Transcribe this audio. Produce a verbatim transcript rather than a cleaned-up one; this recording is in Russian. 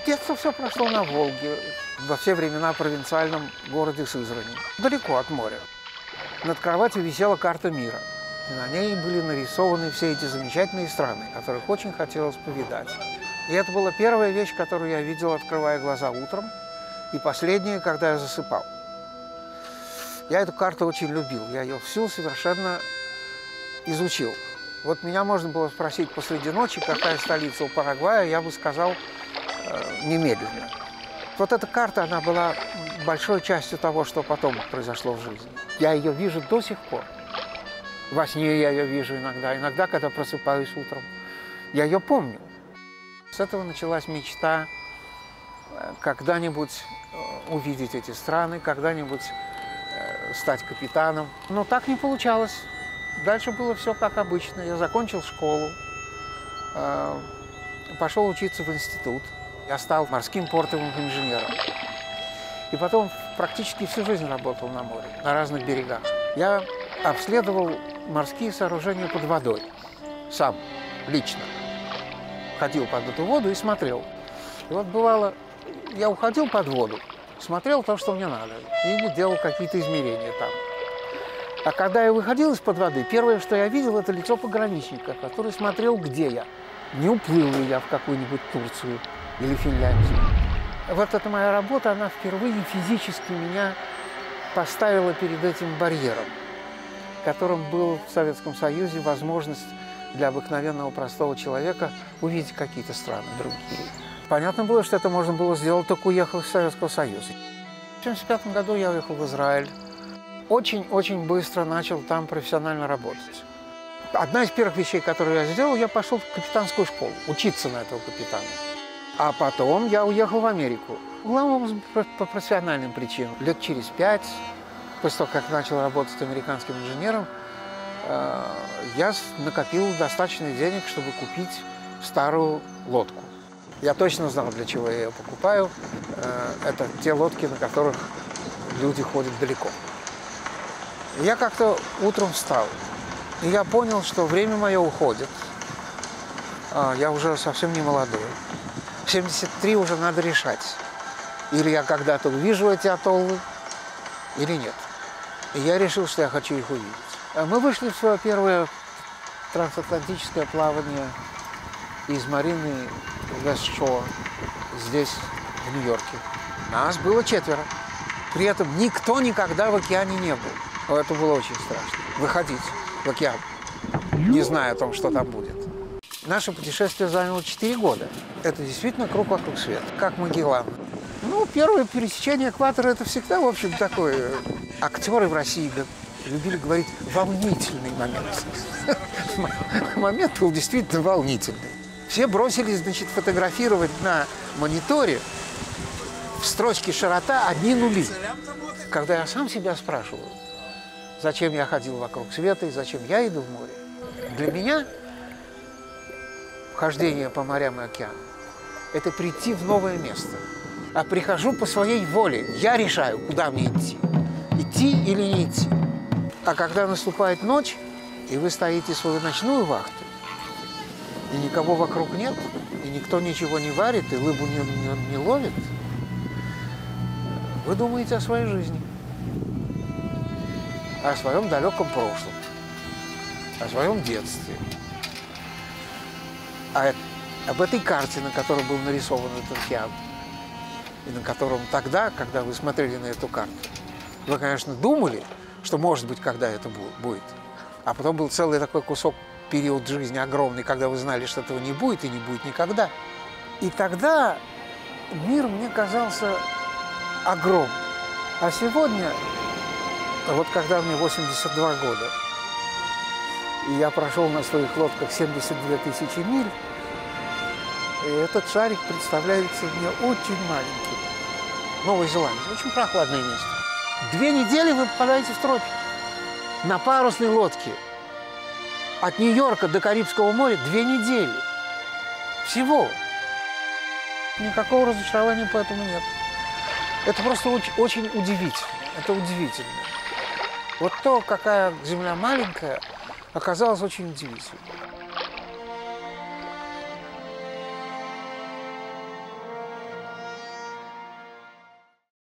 Детство все прошло на Волге, во все времена в провинциальном городе Сызрани, далеко от моря. Над кроватью висела карта мира, и на ней были нарисованы все эти замечательные страны, которых очень хотелось повидать. И это была первая вещь, которую я видел, открывая глаза утром, и последняя, когда я засыпал. Я эту карту очень любил, я ее всю совершенно изучил. Вот меня можно было спросить посреди ночи, какая столица у Парагвая, я бы сказал э, немедленно. Вот эта карта, она была большой частью того, что потом произошло в жизни. Я ее вижу до сих пор. Во сне я ее вижу иногда, иногда, когда просыпаюсь утром. Я ее помню. С этого началась мечта когда-нибудь увидеть эти страны, когда-нибудь стать капитаном. Но так не получалось. Дальше было все как обычно. Я закончил школу, пошел учиться в институт. Я стал морским портовым инженером. И потом практически всю жизнь работал на море, на разных берегах. Я обследовал морские сооружения под водой. Сам, лично. Ходил под эту воду и смотрел. И вот бывало, я уходил под воду, смотрел то, что мне надо, или делал какие-то измерения там. А когда я выходил из-под воды, первое, что я видел, это лицо пограничника, который смотрел, где я. Не уплыл ли я в какую-нибудь Турцию или Финляндию. Вот эта моя работа, она впервые физически меня поставила перед этим барьером, которым был в Советском Союзе возможность для обыкновенного простого человека увидеть какие-то страны другие. Понятно было, что это можно было сделать, только уехав из Советского Союза. В семьдесят пятом году я уехал в Израиль. Очень-очень быстро начал там профессионально работать. Одна из первых вещей, которую я сделал, я пошел в капитанскую школу, учиться на этого капитана. А потом я уехал в Америку. Главным по профессиональным причинам. Лет через пять, после того, как начал работать американским инженером, я накопил достаточно денег, чтобы купить старую лодку. Я точно знал, для чего я ее покупаю. Это те лодки, на которых люди ходят далеко. Я как-то утром встал, и я понял, что время мое уходит. Я уже совсем не молодой. В семьдесят три уже надо решать. Или я когда-то увижу эти атоллы, или нет. И я решил, что я хочу их увидеть. Мы вышли в свое первое трансатлантическое плавание из марины Вест-Шор, здесь, в Нью-Йорке. Нас было четверо. При этом никто никогда в океане не был. Это было очень страшно. Выходить в океан, не зная о том, что там будет. Наше путешествие заняло четыре года. Это действительно круг вокруг света, как Магеллан. Ну, первое пересечение экватора – это всегда, в общем, такой… Актеры в России любили говорить «волнительный момент». Момент был действительно волнительный. Все бросились, значит, фотографировать на мониторе в строчке «широта» одни нули. Когда я сам себя спрашиваю, зачем я ходил вокруг света и зачем я иду в море, для меня хождение по морям и океанам – это прийти в новое место. А прихожу по своей воле. Я решаю, куда мне идти. Идти или не идти. А когда наступает ночь, и вы стоите свою ночную вахту, и никого вокруг нет, и никто ничего не варит, и рыбу не, не, не ловит, вы думаете о своей жизни, о своем далеком прошлом, о своем детстве, а об этой карте, на которой был нарисован этот океан, и на котором тогда, когда вы смотрели на эту карту, вы, конечно, думали, что, может быть, когда это будет. А потом был целый такой кусок, период жизни огромный, когда вы знали, что этого не будет и не будет никогда. И тогда мир мне казался огромным. А сегодня, вот когда мне восемьдесят два года, и я прошел на своих лодках семьдесят две тысячи миль, и этот шарик представляется мне очень маленьким. Новая Зеландия, очень прохладное место. Две недели вы попадаете в тропики. На парусной лодке. От Нью-Йорка до Карибского моря две недели. Всего. Никакого разочарования поэтому нет. Это просто очень, очень удивительно. Это удивительно. Вот то, какая Земля маленькая, оказалось очень удивительно.